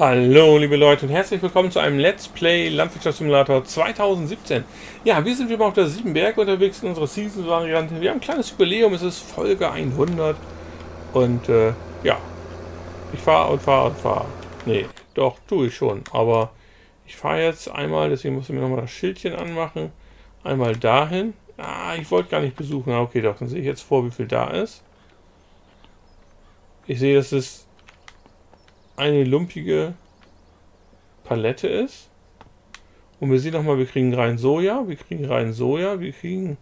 Hallo liebe Leute und herzlich willkommen zu einem Let's Play Landwirtschaftssimulator 2017. Ja, wir sind wieder auf der Siebenberg unterwegs in unserer Season-Variante. Wir haben ein kleines Jubiläum, es ist Folge 100. Und ja, ich fahre und fahre und fahre. Nee, doch, tue ich schon. Aber ich fahre jetzt einmal, deswegen muss ich mir nochmal das Schildchen anmachen. Einmal dahin. Ah, ich wollte gar nicht besuchen. Okay, doch, dann sehe ich jetzt vor, wie viel da ist. Ich sehe, dass es eine lumpige Palette ist. Und wir sehen nochmal, wir kriegen rein Soja, wir kriegen rein Soja, wir kriegen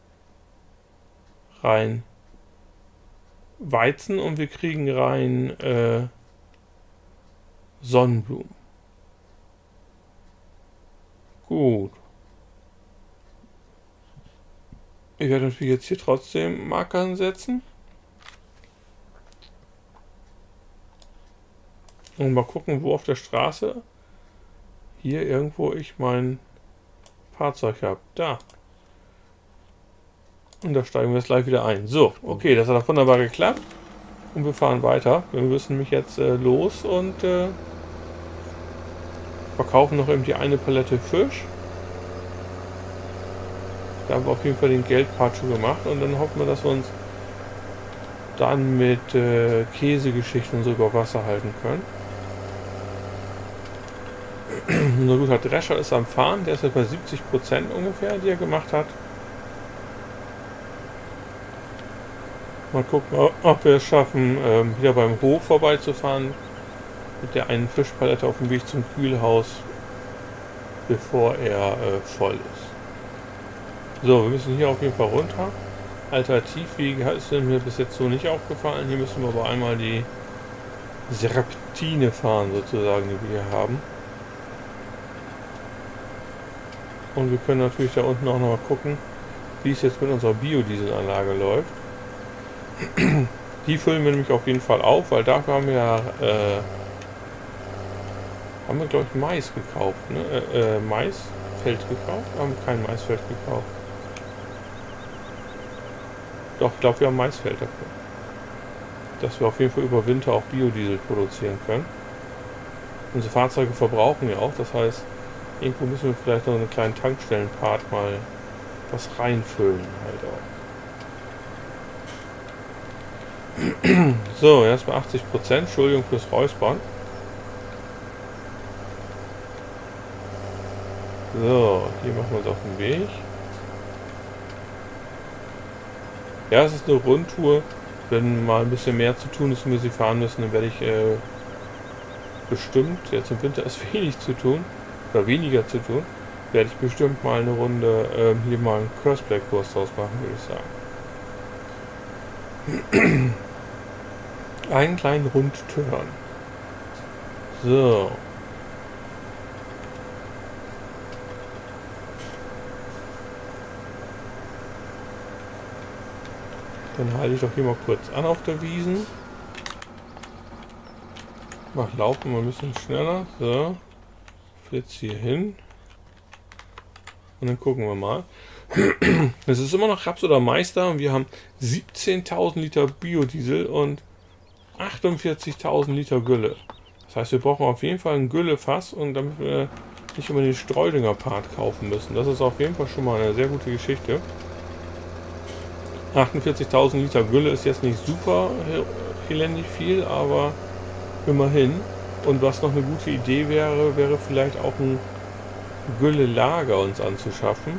rein Weizen und wir kriegen rein Sonnenblumen. Gut. Ich werde natürlich jetzt hier trotzdem Marker setzen. Und mal gucken, wo auf der Straße hier irgendwo ich mein Fahrzeug habe. Da. Und da steigen wir jetzt gleich wieder ein. So, okay, das hat auch wunderbar geklappt. Und wir fahren weiter. Wir müssen mich jetzt los und verkaufen noch eben die eine Palette Fisch. Da haben wir auf jeden Fall den Geldpart schon gemacht. Und dann hoffen wir, dass wir uns dann mit Käsegeschichten und so über Wasser halten können. Unser guter Drescher ist am Fahren, der ist jetzt bei 70% ungefähr, die er gemacht hat. Mal gucken, ob wir es schaffen, wieder beim Hof vorbeizufahren mit der einen Fischpalette auf dem Weg zum Kühlhaus, bevor er voll ist. So, wir müssen hier auf jeden Fall runter. Alternativwege ist mir bis jetzt so nicht aufgefallen. Hier müssen wir aber einmal die Serpentine fahren, sozusagen, die wir hier haben. Und wir können natürlich da unten auch noch mal gucken, wie es jetzt mit unserer Biodieselanlage läuft. Die füllen wir nämlich auf jeden Fall auf, weil dafür haben wir ja, glaube ich, Mais gekauft, ne? Maisfeld gekauft? Haben wir kein Maisfeld gekauft? Doch, ich glaube, wir haben Maisfeld dafür. Dass wir auf jeden Fall über Winter auch Biodiesel produzieren können. Unsere Fahrzeuge verbrauchen ja auch, das heißt, irgendwo müssen wir vielleicht noch einen kleinen Tankstellenpart mal was reinfüllen halt auch. So, erstmal 80%. Entschuldigung fürs Räuspern. So, hier machen wir uns auf den Weg. Ja, es ist eine Rundtour. Wenn mal ein bisschen mehr zu tun ist und wir sie fahren müssen, dann werde ich bestimmt, jetzt im Winter ist wenig zu tun, oder weniger zu tun, werde ich bestimmt mal eine Runde hier mal einen Curseplay-Kurs draus machen, würde ich sagen. Einen kleinen Rundturn. So. Dann halte ich doch hier mal kurz an auf der Wiesen. Mach laufen mal ein bisschen schneller. So. Jetzt hier hin. Und dann gucken wir mal. Es ist immer noch Raps oder Mais da und wir haben 17.000 Liter Biodiesel und 48.000 Liter Gülle. Das heißt, wir brauchen auf jeden Fall ein Güllefass und damit wir nicht immer den Streudünger-Part kaufen müssen. Das ist auf jeden Fall schon mal eine sehr gute Geschichte. 48.000 Liter Gülle ist jetzt nicht super elendig viel, aber immerhin. Und was noch eine gute Idee wäre, wäre vielleicht auch ein Gülle-Lager uns anzuschaffen.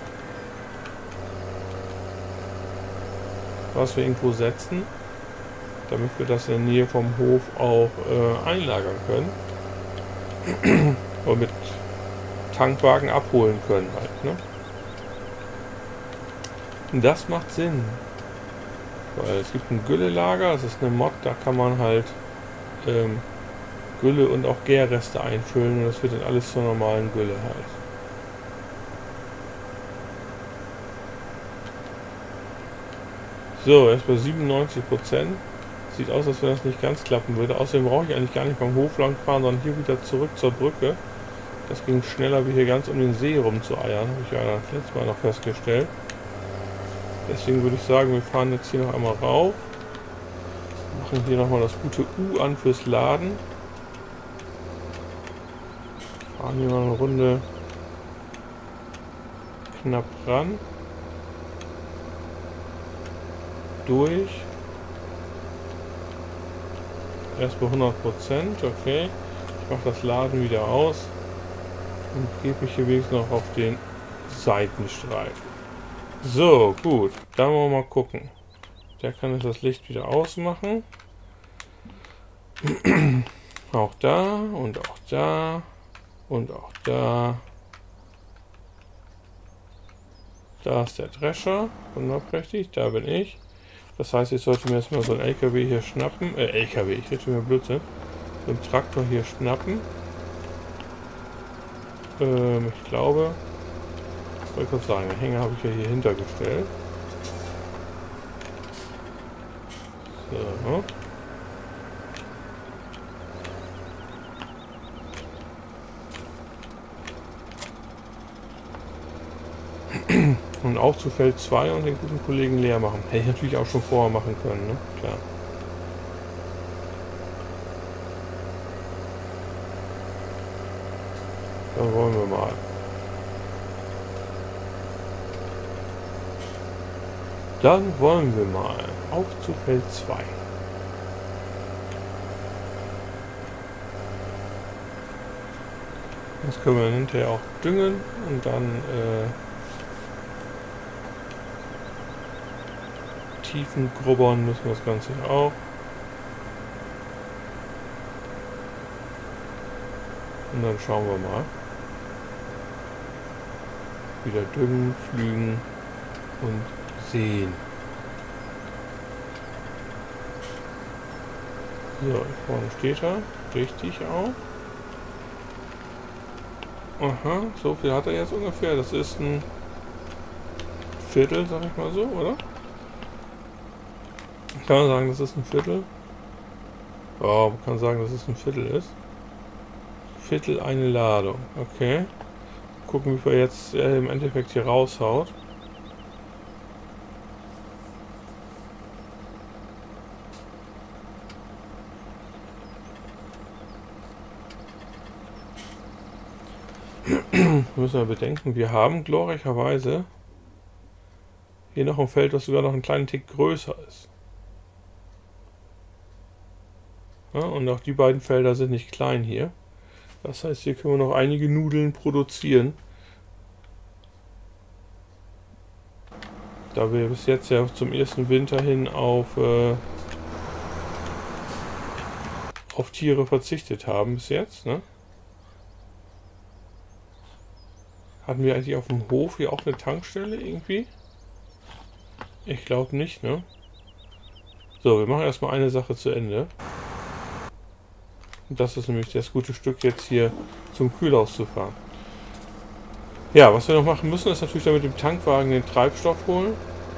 Was wir irgendwo setzen, damit wir das in der Nähe vom Hof auch einlagern können. Und mit Tankwagen abholen können halt, ne? Und das macht Sinn. Weil es gibt ein Gülle-Lager, das ist eine Mod, da kann man halt Gülle und auch Gärreste einfüllen und das wird dann alles zur normalen Gülle halt. So, erst bei 97%. Sieht aus, als wenn das nicht ganz klappen würde. Außerdem brauche ich eigentlich gar nicht beim Hof lang fahren, sondern hier wieder zurück zur Brücke. Das ging schneller, wie hier ganz um den See rum zu eiern, habe ich ja letztes Mal noch festgestellt. Deswegen würde ich sagen, wir fahren jetzt hier noch einmal rauf. Machen hier nochmal das gute U an fürs Laden. Fahren hier mal eine Runde knapp ran. Durch. Erst bei 100%, okay. Ich mache das Laden wieder aus und gebe mich hier wenigstens noch auf den Seitenstreifen. So, gut. Dann wollen wir mal gucken. Der kann jetzt das Licht wieder ausmachen. Auch da und auch da und auch da. Da ist der Drescher, wunderprächtig, da bin ich. Das heißt, ich sollte mir erstmal so einen LKW hier schnappen. LKW, ich rede mir Blödsinn. So einen Traktor hier schnappen. Ich glaube, soll ich kurz sagen, den Hänger habe ich ja hier hintergestellt. So. Und auch zu Feld 2 und den guten Kollegen leer machen. Hätte ich natürlich auch schon vorher machen können, ne? Klar. Dann wollen wir mal. Dann wollen wir mal. Auf zu Feld 2. Das können wir hinterher auch düngen und dann tiefen grubbern müssen wir das Ganze auch. Und dann schauen wir mal. Wieder düngen, pflügen und sehen. So, vorne steht er. Richtig auch. Aha, so viel hat er jetzt ungefähr. Das ist ein Viertel, sag ich mal so, oder? Kann man sagen, dass es ein Viertel? Oh, man kann sagen, dass es ein Viertel ist. Viertel eine Ladung. Okay. Gucken, wie viel jetzt im Endeffekt hier raushaut. Müssen wir bedenken, wir haben glorreicherweise hier noch ein Feld, das sogar noch einen kleinen Tick größer ist. Ja, und auch die beiden Felder sind nicht klein hier. Das heißt, hier können wir noch einige Nudeln produzieren. Da wir bis jetzt ja zum ersten Winter hin auf Tiere verzichtet haben bis jetzt, ne? Hatten wir eigentlich auf dem Hof hier auch eine Tankstelle irgendwie? Ich glaube nicht, ne? So, wir machen erstmal eine Sache zu Ende. Und das ist nämlich das gute Stück jetzt hier zum Kühlhaus zu fahren. Ja, was wir noch machen müssen, ist natürlich dann mit dem Tankwagen den Treibstoff holen.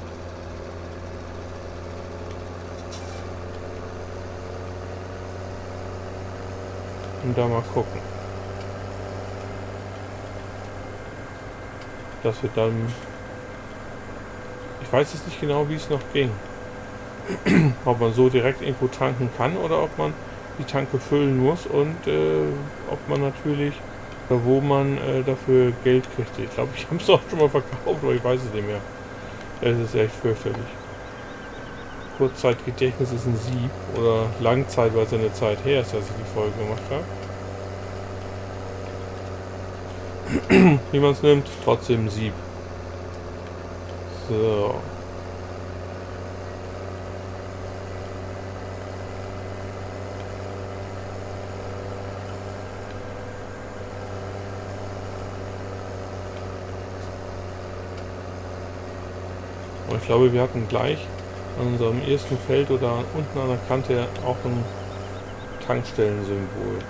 Und da mal gucken. Dass wir dann... Ich weiß jetzt nicht genau, wie es noch ging. Ob man so direkt irgendwo tanken kann oder ob man die Tanke füllen muss und ob man natürlich... Oder wo man dafür Geld kriegt. Ich glaube, ich habe es auch schon mal verkauft, aber ich weiß es nicht mehr. Es ist echt fürchterlich. Kurzzeitgedächtnis ist ein Sieb. Oder Langzeit, weil es eine Zeit her ist, dass ich die Folge gemacht habe. Wie man es nimmt, trotzdem ein Sieb. So. Und ich glaube, wir hatten gleich an unserem ersten Feld oder unten an der Kante auch ein Tankstellensymbol.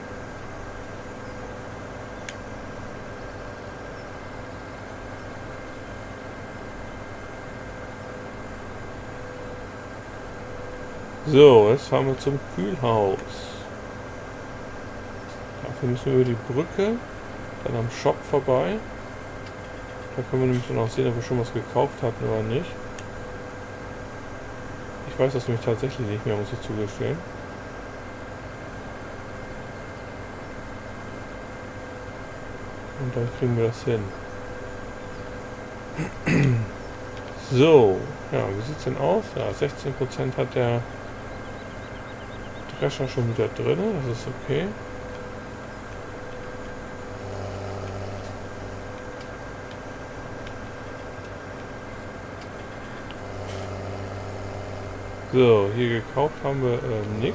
So, jetzt fahren wir zum Kühlhaus. Dafür müssen wir über die Brücke, dann am Shop vorbei. Da können wir nämlich dann auch sehen, ob wir schon was gekauft hatten oder nicht. Ich weiß das nämlich tatsächlich nicht mehr, muss ich zugestehen. Und dann kriegen wir das hin. So, ja, wie sieht es denn aus? Ja, 16% hat der Drescher schon wieder drin, das ist okay. So, hier gekauft haben wir nichts.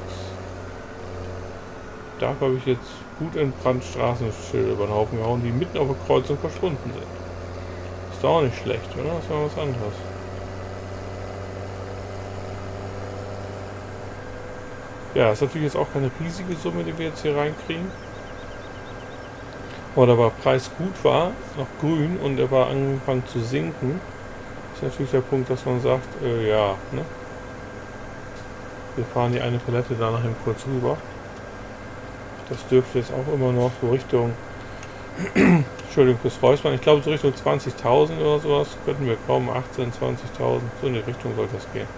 Dafür habe ich jetzt gut entbrannt Straßenschilder über den Haufen gehauen, die mitten auf der Kreuzung verschwunden sind. Ist doch auch nicht schlecht, oder? Das war was anderes. Ja, ist natürlich jetzt auch keine riesige Summe, die wir jetzt hier reinkriegen. Aber da der Preis gut war, noch grün, und er war angefangen zu sinken, ist natürlich der Punkt, dass man sagt, ja, ne? Wir fahren die eine Palette da nachher kurz rüber. Das dürfte jetzt auch immer noch so Richtung, Entschuldigung fürs Räuspern, ich glaube so Richtung 20.000 oder sowas könnten wir kommen, 18.000, 20.000, so in die Richtung sollte das gehen.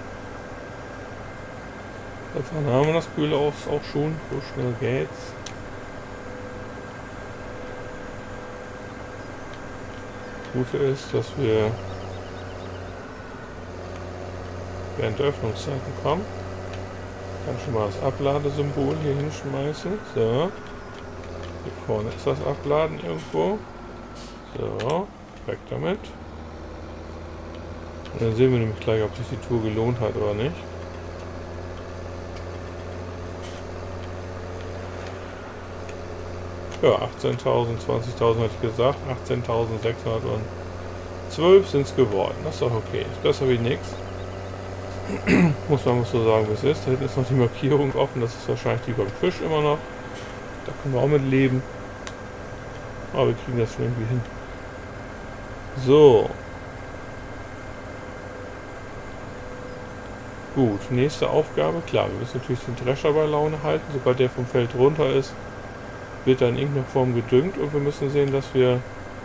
Jetzt haben wir das Kühle auch schon, so schnell geht's. Das Gute ist, dass wir während der Öffnungszeiten kommen. Ich kann schon mal das Abladesymbol hier hinschmeißen. So. Hier vorne ist das Abladen irgendwo. So, weg damit. Und dann sehen wir nämlich gleich, ob sich die Tour gelohnt hat oder nicht. Ja, 18.000, 20.000 hatte ich gesagt. 18.612 sind es geworden. Das ist doch okay. Ist besser wie nichts. Muss man so sagen, wie es ist. Da hinten ist noch die Markierung offen. Das ist wahrscheinlich die beim Fisch immer noch. Da können wir auch mit leben. Aber wir kriegen das schon irgendwie hin. So. Gut, nächste Aufgabe. Klar, wir müssen natürlich den Drescher bei Laune halten. Sobald der vom Feld runter ist, wird er in irgendeiner Form gedüngt. Und wir müssen sehen, dass wir...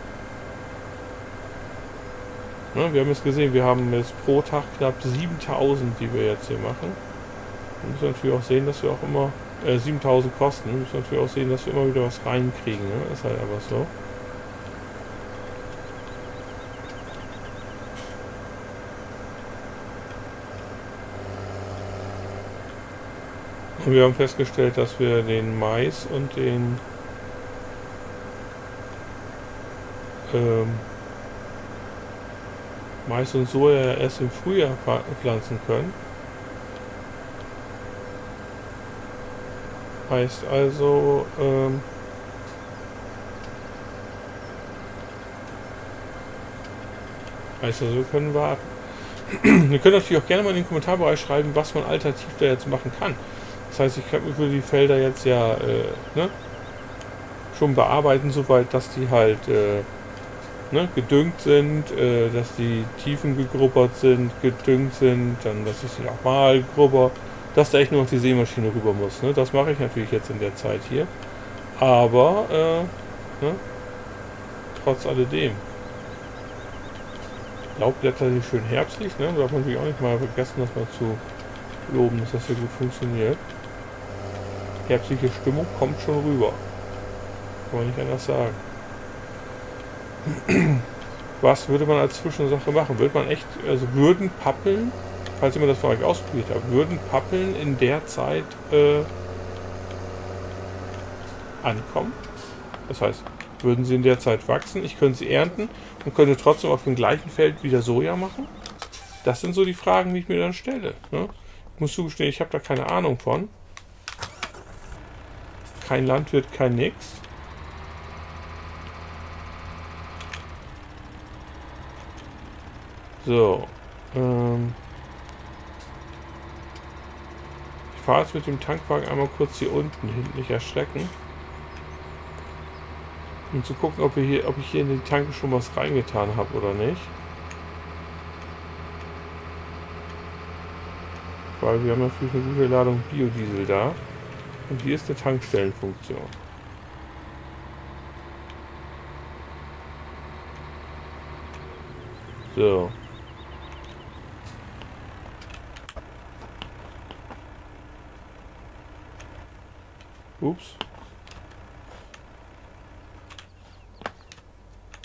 Wir haben jetzt gesehen, wir haben jetzt pro Tag knapp 7.000, die wir jetzt hier machen. Wir müssen natürlich auch sehen, dass wir auch immer 7.000 kosten. Wir müssen natürlich auch sehen, dass wir immer wieder was reinkriegen. Ne? Ist halt einfach so. Und wir haben festgestellt, dass wir den Mais und den Mais und Soja erst im Frühjahr pflanzen können. Heißt also, wir können warten. Wir können natürlich auch gerne mal in den Kommentarbereich schreiben, was man alternativ da jetzt machen kann. Das heißt, ich kann mir für die Felder jetzt ja schon bearbeiten, soweit, dass die halt gedüngt sind, dass die Tiefen gegrubbert sind, gedüngt sind, dann dass ich sie nochmal grubber, dass da echt nur noch die Sämaschine rüber muss. Ne? Das mache ich natürlich jetzt in der Zeit hier. Aber trotz alledem. Laubblätter sind schön herbstlich, ne? Da darf man natürlich auch nicht mal vergessen, das mal zu loben, dass das hier gut funktioniert. Herbstliche Stimmung kommt schon rüber. Kann man nicht anders sagen. Was würde man als Zwischensache machen? Würde man echt, also würden Pappeln, falls jemand das von euch ausprobiert hat, würden Pappeln in der Zeit ankommen? Das heißt, würden sie in der Zeit wachsen, ich könnte sie ernten und könnte trotzdem auf dem gleichen Feld wieder Soja machen? Das sind so die Fragen, die ich mir dann stelle. Ne? Ich muss zugestehen, ich habe da keine Ahnung von. Kein Landwirt, kein Nix. So. Ich fahre jetzt mit dem Tankwagen einmal kurz hier unten hin, nicht erschrecken. Um zu gucken, ob ich hier in die Tanke schon was reingetan habe oder nicht. Weil wir haben natürlich eine gute Ladung Biodiesel da. Und hier ist eine Tankstellenfunktion. So. Ups.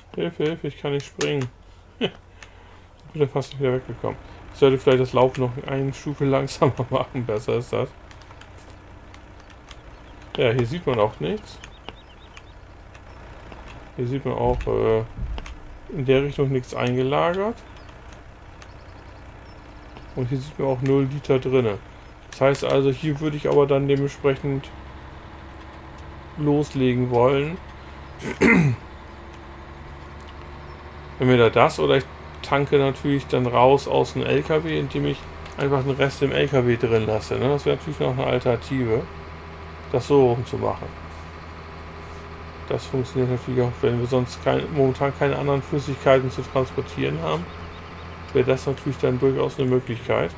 Hilfe, Hilfe, ich kann nicht springen. Ich bin ja fast nicht wieder weggekommen. Ich sollte vielleicht das Laufen noch eine Stufe langsamer machen. Besser ist das. Ja, hier sieht man auch nichts. Hier sieht man auch in der Richtung nichts eingelagert. Und hier sieht man auch 0 Liter drin. Das heißt also, hier würde ich aber dann dementsprechend loslegen wollen. Entweder das oder ich tanke natürlich dann raus aus dem LKW, indem ich einfach den Rest im LKW drin lasse. Ne? Das wäre natürlich noch eine Alternative, das so rum zu machen. Das funktioniert natürlich auch, wenn wir sonst momentan keine anderen Flüssigkeiten zu transportieren haben. Wäre das natürlich dann durchaus eine Möglichkeit.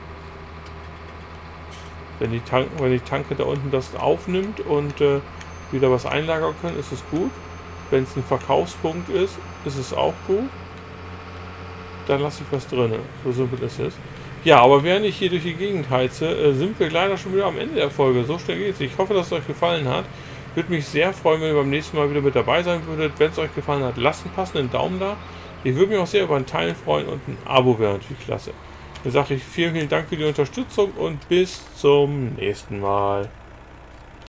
Wenn die Tanke da unten das aufnimmt und wieder was einlagern können, ist es gut. Wenn es ein Verkaufspunkt ist, ist es auch gut. Dann lasse ich was drin. So simpel ist es. Ja, aber während ich hier durch die Gegend heize, sind wir leider schon wieder am Ende der Folge. So schnell geht es. Ich hoffe, dass es euch gefallen hat. Würde mich sehr freuen, wenn ihr beim nächsten Mal wieder mit dabei sein würdet. Wenn es euch gefallen hat, lasst einen passenden Daumen da. Ich würde mich auch sehr über ein Teilen freuen und ein Abo wäre natürlich klasse. Dann sage ich vielen, vielen Dank für die Unterstützung und bis zum nächsten Mal.